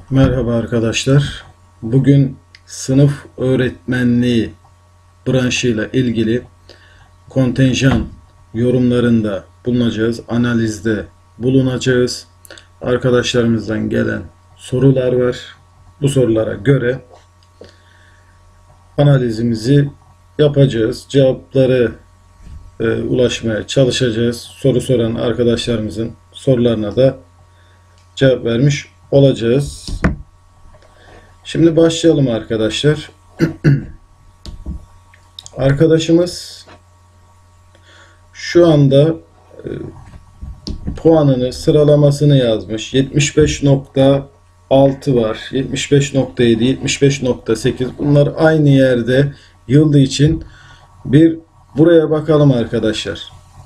Merhaba arkadaşlar. Bugün sınıf öğretmenliği branşıyla ilgili kontenjan yorumlarında bulunacağız, analizde bulunacağız. Arkadaşlarımızdan gelen sorular var. Bu sorulara göre analizimizi yapacağız. Cevapları ulaşmaya çalışacağız. Soru soran arkadaşlarımızın sorularına da cevap vermiş olacağız. Şimdi başlayalım arkadaşlar. Arkadaşımız şu anda puanını, sıralamasını yazmış. 75.6 var. 75.7, 75.8. Bunlar aynı yerde yıldığı için bir buraya bakalım arkadaşlar.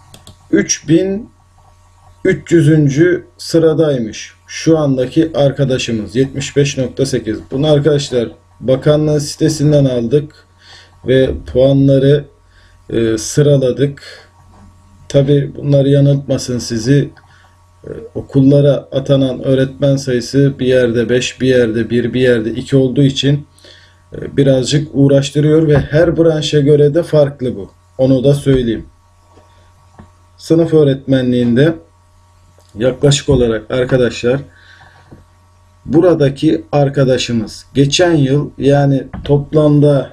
3300. sıradaymış. Şu andaki arkadaşımız 75.8. Bunu arkadaşlar bakanlığın sitesinden aldık ve puanları sıraladık. Tabi bunlar yanıltmasın sizi. Okullara atanan öğretmen sayısı bir yerde 5, bir yerde 1, bir yerde 2 olduğu için birazcık uğraştırıyor ve her branşa göre de farklı bu. Onu da söyleyeyim. Sınıf öğretmenliğinde yaklaşık olarak arkadaşlar buradaki arkadaşımız geçen yıl yani toplamda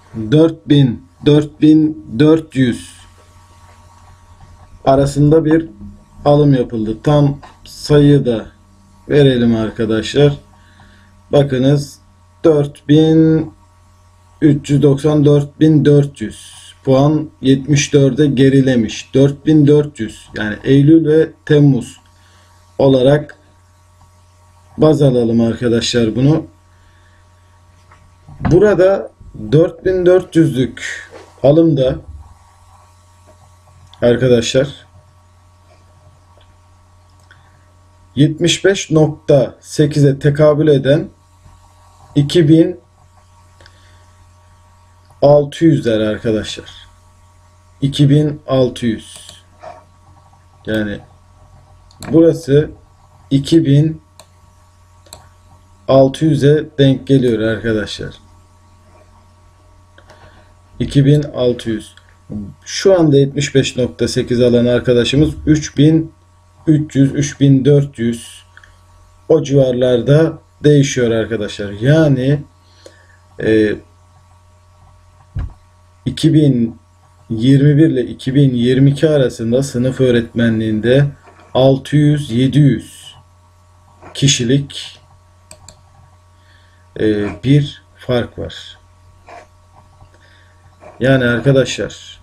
4400 arasında bir alım yapıldı. Tam sayıyı da verelim arkadaşlar. Bakınız 4400 puan 74'e gerilemiş. 4400 yani Eylül ve Temmuz olarak baz alalım arkadaşlar bunu. Burada 4400'lük alımda arkadaşlar 75.8'e tekabül eden 2600'ler arkadaşlar. 2600 yani burası 2600'e denk geliyor arkadaşlar. 2600. Şu anda 75.8 alan arkadaşımız 3300, 3400 o civarlarda değişiyor arkadaşlar. Yani 2021 ile 2022 arasında sınıf öğretmenliğinde 600-700 kişilik bir fark var. Yani arkadaşlar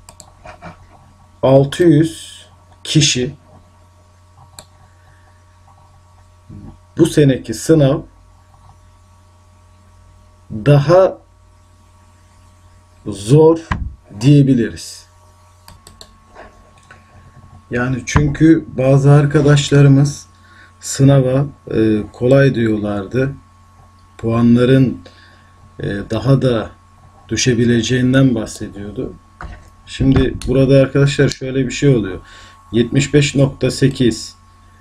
600 kişi bu seneki sınav daha zor diyebiliriz. Yani çünkü bazı arkadaşlarımız sınava kolay diyorlardı. Puanların daha da düşebileceğinden bahsediyordu. Şimdi burada arkadaşlar şöyle bir şey oluyor. 75.8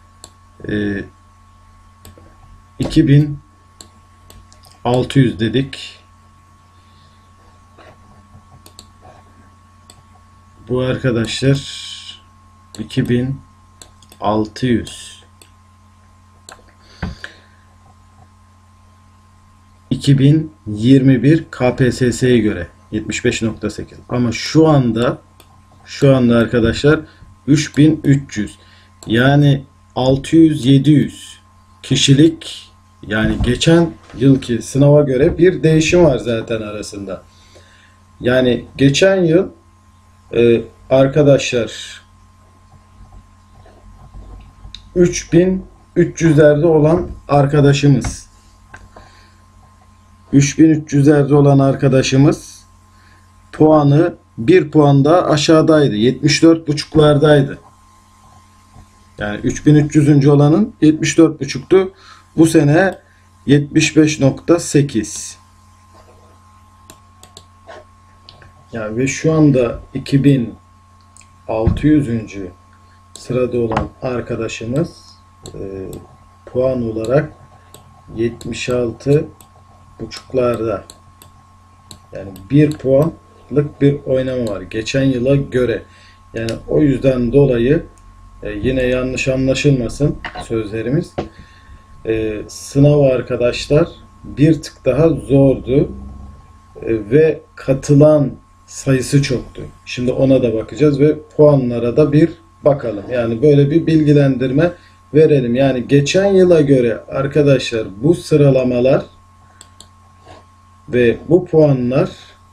2600 dedik. Bu arkadaşlar 2600 2021 KPSS'ye göre 75.8 ama şu anda arkadaşlar 3300 yani 600-700 kişilik yani geçen yılki sınava göre bir değişim var zaten arasında. Yani geçen yıl arkadaşlar 3300'lerde olan arkadaşımız 3300'lerde olan arkadaşımız puanı bir puan daha aşağıdaydı. 74.5'lardaydı. Yani 3300. olanın 74.5'tu. Bu sene 75.8. Yani ve şu anda 2600. sırada olan arkadaşımız puan olarak 76 buçuklarda. Yani 1 puanlık bir oynama var geçen yıla göre. Yani o yüzden dolayı yine yanlış anlaşılmasın sözlerimiz. Sınav arkadaşlar bir tık daha zordu ve katılan sayısı çoktu. Şimdi ona da bakacağız ve puanlara da bir bakalım. Yani böyle bir bilgilendirme verelim. Yani geçen yıla göre arkadaşlar bu sıralamalar ve bu puanlar,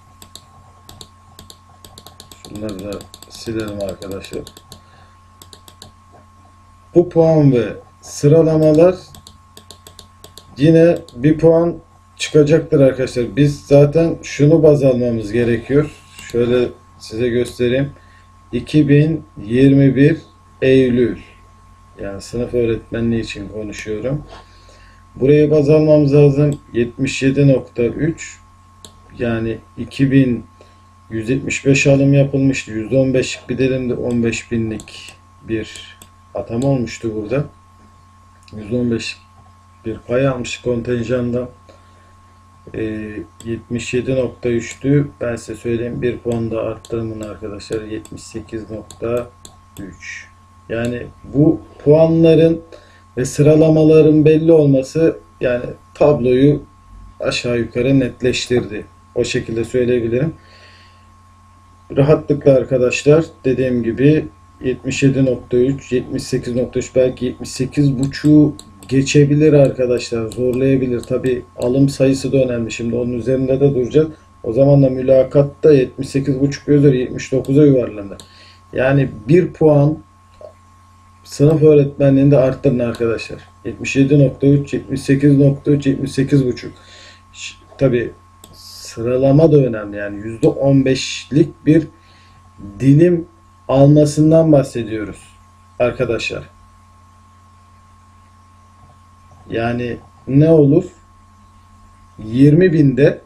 şunları da silelim arkadaşlar. Bu puan ve sıralamalar yine bir puan çıkacaktır arkadaşlar. Biz zaten şunu baz almamız gerekiyor. Şöyle size göstereyim. 2021 Eylül. Yani sınıf öğretmenliği için konuşuyorum. Buraya baz almamız lazım. 77.3. Yani 2175 alım yapılmıştı. %15'lik bir dilimde 15.000'lik bir atama olmuştu burada. %15 bir pay almış kontenjandan. 77.3'tü. Ben size söyleyeyim, bir puan da arttırımın arkadaşlar 78.3. Yani bu puanların ve sıralamaların belli olması yani tabloyu aşağı yukarı netleştirdi. O şekilde söyleyebilirim. Rahatlıkla arkadaşlar dediğim gibi 77.3, 78.3, belki 78.5'u geçebilir arkadaşlar. Zorlayabilir. Tabi alım sayısı da önemli. Şimdi onun üzerinde de duracağız. O zaman da mülakatta 78.5 üzeri 79'a yuvarlanır. Yani bir puan sınıf öğretmenliğinde arttırın arkadaşlar. 77.3, 78.3, 78.5. Tabi sıralama da önemli. Yani %15'lik bir dilim almasından bahsediyoruz arkadaşlar. Yani ne olur? 20.000'de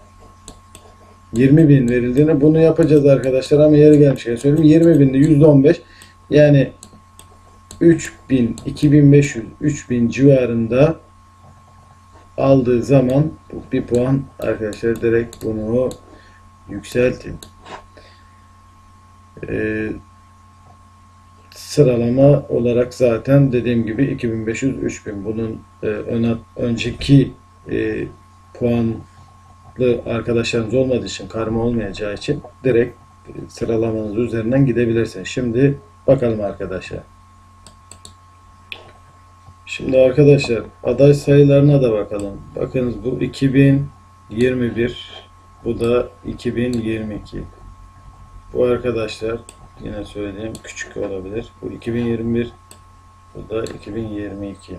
20.000 verildiğinde bunu yapacağız arkadaşlar, ama yeri gelmişken söyleyeyim. 20.000'de %15, yani 3.000, 2.500, 3.000 civarında aldığı zaman bir puan arkadaşlar, direkt bunu yükseltin. Sıralama olarak zaten dediğim gibi 2500, 3000, bunun önceki puanlı arkadaşlarınız olmadığı için, karma olmayacağı için direkt sıralamanız üzerinden gidebilirsiniz. Şimdi bakalım arkadaşlar. Şimdi arkadaşlar aday sayılarına da bakalım. Bakınız, bu 2021, bu da 2022. Bu arkadaşlar yine söyleyeyim, küçük olabilir. Bu 2021, bu da 2022.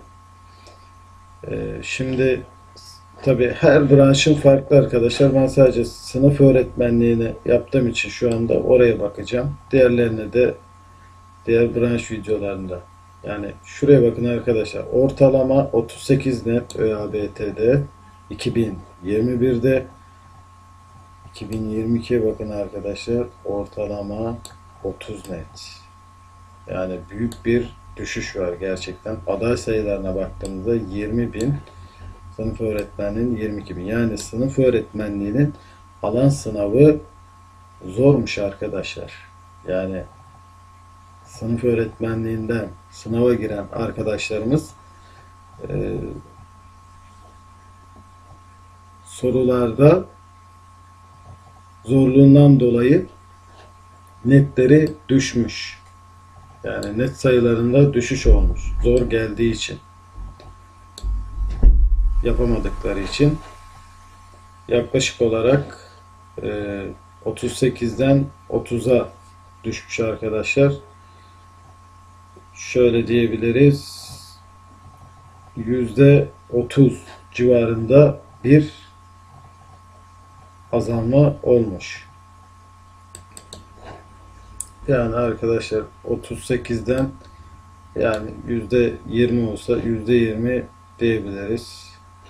Şimdi tabi her branşın farklı arkadaşlar. Ben sadece sınıf öğretmenliğini yaptığım için şu anda oraya bakacağım. Diğerlerine de diğer branş videolarında. Yani şuraya bakın arkadaşlar. Ortalama 38 net ÖABT'de 2021'de. 2022'ye bakın arkadaşlar. Ortalama 30 net. Yani büyük bir düşüş var gerçekten. Aday sayılarına baktığımızda 20.000, sınıf öğretmenliğinin 22.000. Yani sınıf öğretmenliğinin alan sınavı zormuş arkadaşlar. Yani sınıf öğretmenliğinden sınava giren arkadaşlarımız sorularda zorluğundan dolayı netleri düşmüş. Yani net sayılarında düşüş olmuş. Zor geldiği için, yapamadıkları için yaklaşık olarak 38'den 30'a düşmüş arkadaşlar. Şöyle diyebiliriz, %30 civarında bir azalma olmuş. Yani arkadaşlar 38'den, yani %20 olsa %20 diyebiliriz.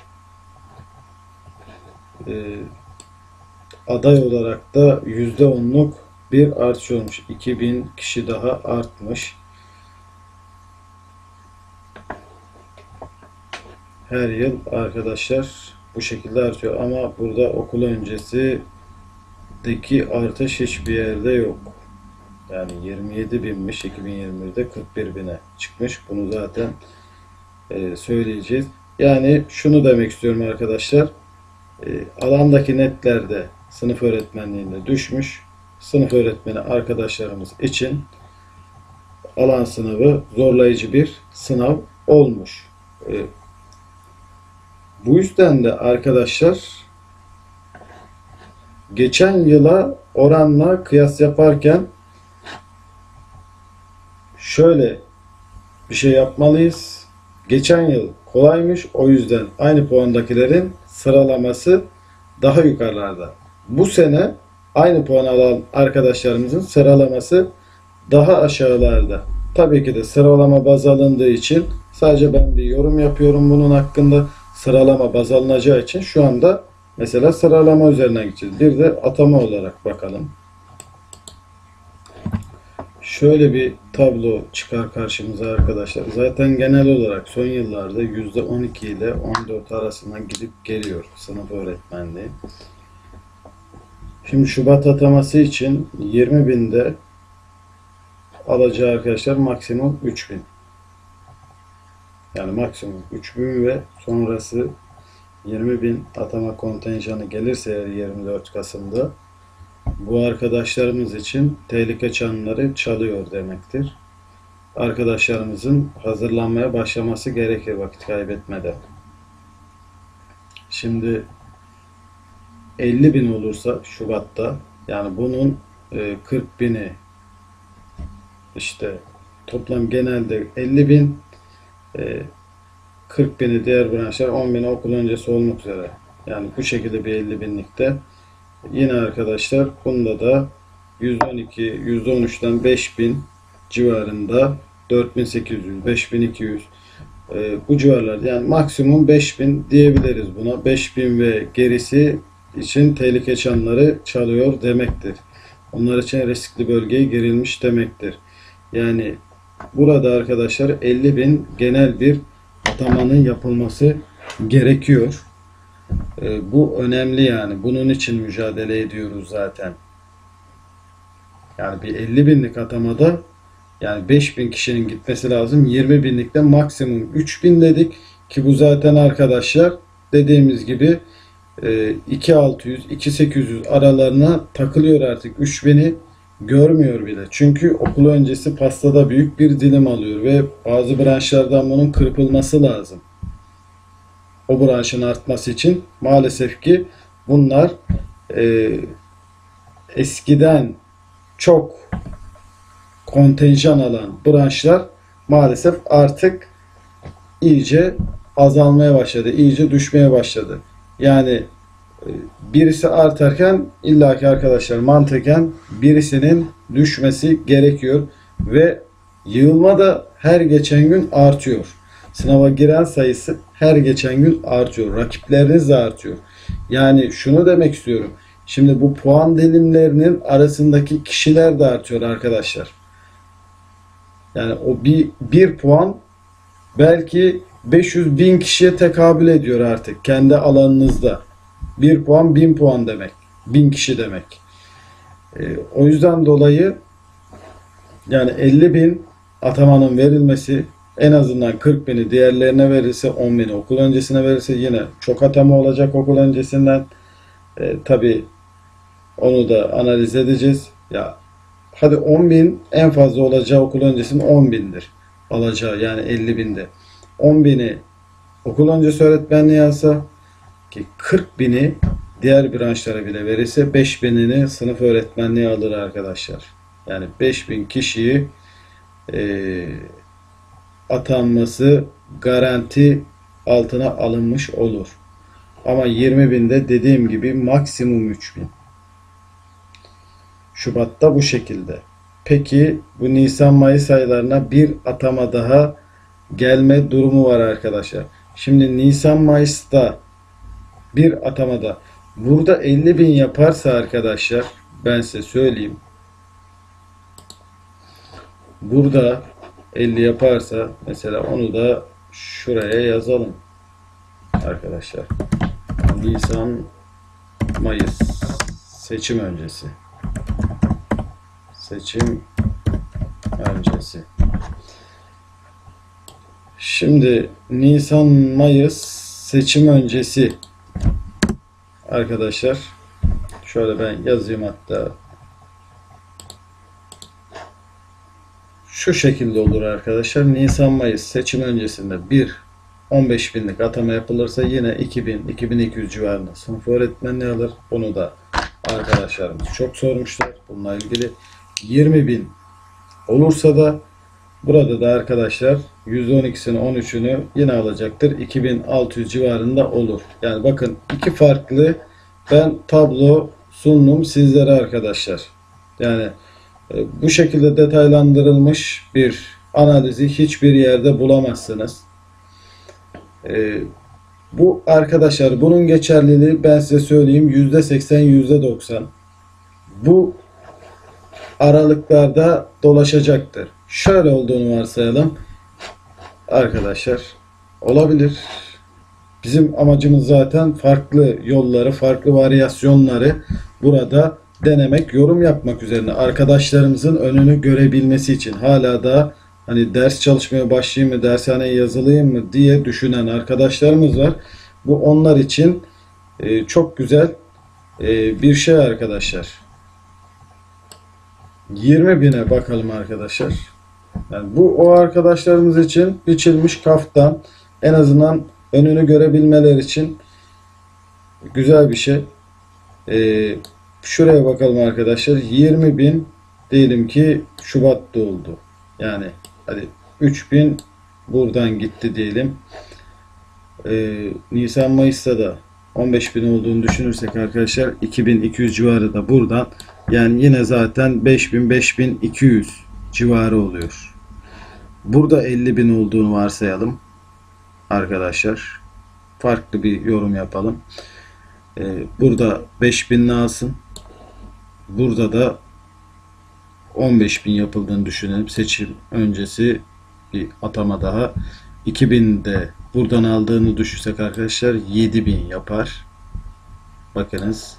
Aday olarak da %10'luk bir artış olmuş. 2000 kişi daha artmış. her yıl arkadaşlar bu şekilde artıyor. Ama burada okul öncesideki artış hiçbir yerde yok. Yani 27 binmiş 2021'de 41 bine çıkmış. Bunu zaten söyleyeceğiz. Yani şunu demek istiyorum arkadaşlar. Alandaki netlerde sınıf öğretmenliğinde düşmüş. Sınıf öğretmeni arkadaşlarımız için alan sınavı zorlayıcı bir sınav olmuş. Bu yüzden de arkadaşlar geçen yıla oranla kıyas yaparken şöyle bir şey yapmalıyız. Geçen yıl kolaymış. O yüzden aynı puandakilerin sıralaması daha yukarılarda. Bu sene aynı puan alan arkadaşlarımızın sıralaması daha aşağılarda. Tabii ki de sıralama baz alındığı için sadece ben bir yorum yapıyorum bunun hakkında. Sıralama baz alınacağı için şu anda mesela sıralama üzerinden gideceğiz. Bir de atama olarak bakalım. Şöyle bir tablo çıkar karşımıza arkadaşlar. Zaten genel olarak son yıllarda %12 ile 14 arasından gidip geliyor sınıf öğretmenliği. Şimdi Şubat ataması için 20 binde alacağı arkadaşlar maksimum 3000. Yani maksimum 3000 ve sonrası 20.000 atama kontenjanı gelirse eğer 24 Kasım'da bu arkadaşlarımız için tehlike çanları çalıyor demektir. Arkadaşlarımızın hazırlanmaya başlaması gerekir vakit kaybetmeden. Şimdi 50.000 olursa Şubat'ta yani bunun 40.000'i işte toplam genelde 50.000 40.000'i diğer branşlar 10.000'i okul öncesi olmak üzere. Yani bu şekilde bir 50.000'likte yine arkadaşlar bunda da %12, %13'ten 5.000 civarında 4.800, 5.200 bu civarlarda yani maksimum 5.000 diyebiliriz buna. 5.000 ve gerisi için tehlike çanları çalıyor demektir. Onlar için riskli bölgeye girilmiş demektir. Yani burada arkadaşlar 50.000 genel bir atamanın yapılması gerekiyor. Bu önemli yani. Bunun için mücadele ediyoruz zaten. Yani bir 50.000'lik atamada yani 5.000 kişinin gitmesi lazım. 20.000'likte maksimum 3.000 dedik ki bu zaten arkadaşlar dediğimiz gibi 2.600-2.800 aralarına takılıyor artık. 3.000'i görmüyor bile. Çünkü okul öncesi pastada büyük bir dilim alıyor ve bazı branşlardan bunun kırpılması lazım. O branşın artması için maalesef ki bunlar eskiden çok kontenjan alan branşlar maalesef artık iyice azalmaya başladı, iyice düşmeye başladı. Yani birisi artarken illaki arkadaşlar mantıken birisinin düşmesi gerekiyor ve yığılma da her geçen gün artıyor. Sınava giren sayısı her geçen gün artıyor. Rakipleriniz de artıyor. Yani şunu demek istiyorum. Şimdi bu puan dilimlerinin arasındaki kişiler de artıyor arkadaşlar. Yani o bir puan belki 500.000 kişiye tekabül ediyor artık kendi alanınızda. 1 puan 1000 puan demek. 1000 kişi demek. O yüzden dolayı yani 50.000 atamanın verilmesi en azından 40.000'i diğerlerine verirse 10.000'i okul öncesine verirse yine çok atama olacak okul öncesinden. Tabi onu da analiz edeceğiz. Ya hadi 10.000 en fazla olacağı okul öncesinin 10.000'dir. Alacağı yani 50.000'de. 10.000'i okul öncesi öğretmenliği alsa ki 40.000'i diğer branşlara bile verirse 5.000'ini sınıf öğretmenliği alır arkadaşlar. Yani 5.000 kişiyi atanması garanti altına alınmış olur. Ama 20.000'de dediğim gibi maksimum 3.000. Şubat'ta bu şekilde. Peki bu Nisan-Mayıs aylarına bir atama daha gelme durumu var arkadaşlar. Şimdi Nisan-Mayıs'ta bir atamada burada 50.000 yaparsa arkadaşlar ben size söyleyeyim. Burada 50 yaparsa mesela onu da şuraya yazalım. arkadaşlar. Nisan, Mayıs seçim öncesi. Seçim öncesi. Şimdi Nisan, Mayıs seçim öncesi arkadaşlar. Şöyle ben yazayım hatta. Şu şekilde olur arkadaşlar. Nisan, Mayıs seçim öncesinde bir 15 binlik atama yapılırsa yine 2000-2200 civarında sınıf öğretmenliği alır. Bunu da arkadaşlarımız çok sormuşlar. Bununla ilgili 20 bin olursa da burada da arkadaşlar %12'sini 13'ünü yine alacaktır. 2600 civarında olur. Yani bakın iki farklı ben tablo sundum sizlere arkadaşlar. Yani bu şekilde detaylandırılmış bir analizi hiçbir yerde bulamazsınız. Bu arkadaşlar bunun geçerliliği ben size söyleyeyim %80 %90 bu aralıklarda dolaşacaktır. Şöyle olduğunu varsayalım arkadaşlar, olabilir. Bizim amacımız zaten farklı yolları, farklı varyasyonları burada denemek, yorum yapmak üzerine arkadaşlarımızın önünü görebilmesi için. Hala da hani ders çalışmaya başlayayım mı, dershaneye yazılayım mı diye düşünen arkadaşlarımız var. Bu onlar için çok güzel bir şey arkadaşlar. 20 bine bakalım arkadaşlar. Yani bu o arkadaşlarımız için biçilmiş kaftan, en azından önünü görebilmeler için güzel bir şey. Şuraya bakalım arkadaşlar. 20 bin diyelim ki Şubat'ta oldu. Yani hadi 3000 buradan gitti diyelim. Nisan Mayıs'ta da 15 bin olduğunu düşünürsek arkadaşlar 2200 civarı da buradan, yani yine zaten 5000-5200 civarı oluyor. Burada 50 bin olduğunu varsayalım arkadaşlar. Farklı bir yorum yapalım. Burada 5000 alsın. Burada da 15 bin yapıldığını düşünelim. Seçim öncesi bir atama daha. 2000 de buradan aldığını düşünsek arkadaşlar 7000 yapar. Bakınız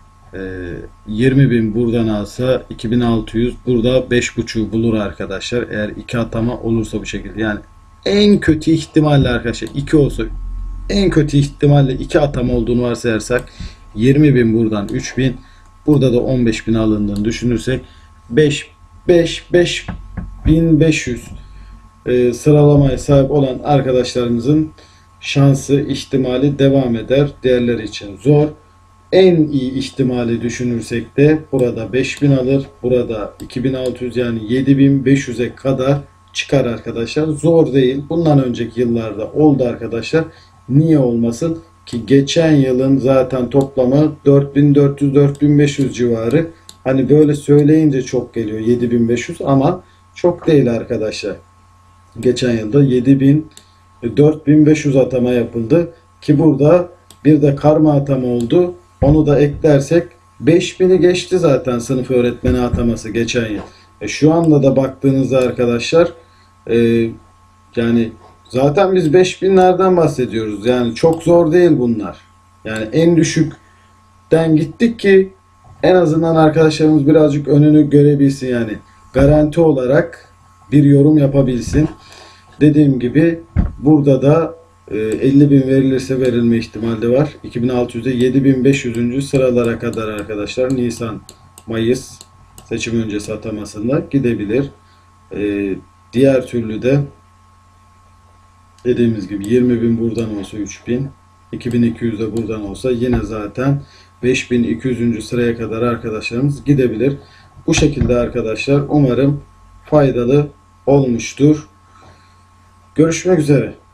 20 bin buradan alsa 2600, burada 5.5'u bulur arkadaşlar. Eğer iki atama olursa bu şekilde. Yani en kötü ihtimalle arkadaşlar 2 olsa, en kötü ihtimalle 2 atama olduğunu varsayarsak 20 bin buradan 3000, burada da 15 bin alındığını düşünürsek 5500 sıralamaya sahip olan arkadaşlarımızın şansı, ihtimali devam eder. Diğerleri için zor. En iyi ihtimali düşünürsek de burada 5000 alır. Burada 2600, yani 7500'e kadar çıkar arkadaşlar. Zor değil. Bundan önceki yıllarda oldu arkadaşlar. Niye olmasın? Ki geçen yılın zaten toplamı 4400-4500 civarı. Hani böyle söyleyince çok geliyor 7500 ama çok değil arkadaşlar. Geçen yılda 4500 atama yapıldı. Ki burada bir de karma atama oldu. Onu da eklersek 5000'i geçti zaten sınıf öğretmeni ataması geçen yıl. Şu anda da baktığınızda arkadaşlar yani zaten biz 5000'lerden bahsediyoruz. Yani çok zor değil bunlar. Yani en düşükten gittik ki en azından arkadaşlarımız birazcık önünü görebilsin, yani garanti olarak bir yorum yapabilsin. Dediğim gibi burada da 50 bin verilirse verilme ihtimali de var. 2600'de 7500. sıralara kadar arkadaşlar Nisan, Mayıs seçim öncesi atamasında gidebilir. Diğer türlü de dediğimiz gibi 20 bin buradan olsa 3000, 2200 de buradan olsa yine zaten 5200. sıraya kadar arkadaşlarımız gidebilir. Bu şekilde arkadaşlar umarım faydalı olmuştur. Görüşmek üzere.